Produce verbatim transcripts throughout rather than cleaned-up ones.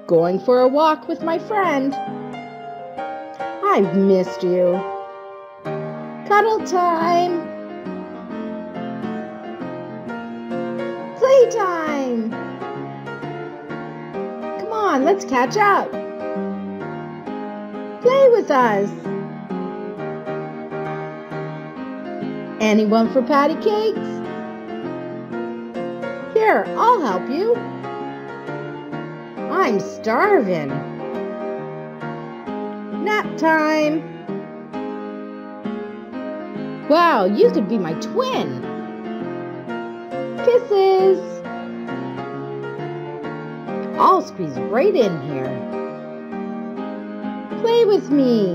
Going for a walk with my friend. I've missed you. Cuddle time. Playtime. Come on, let's catch up. Play with us. Anyone for patty cakes? Here, I'll help you. I'm starving. Nap time. Wow, you could be my twin. Kisses. I'll squeeze right in here. Play with me.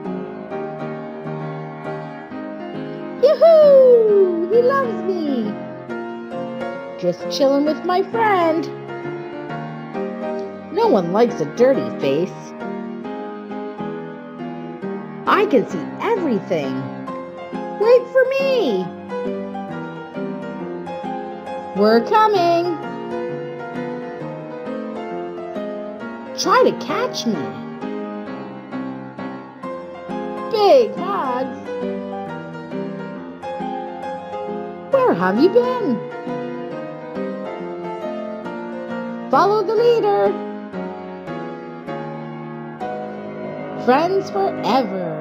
Yoo-hoo! He loves me. Just chilling with my friend. No one likes a dirty face. I can see everything. Wait for me. We're coming. Try to catch me. Big hugs. Where have you been? Follow the leader. Friends forever.